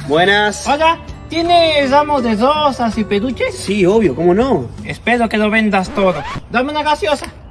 Buenas. Hola, ¿tienes ramos de rosas y peluches? Sí, obvio, ¿cómo no? Espero que lo vendas todo. Dame una gaseosa.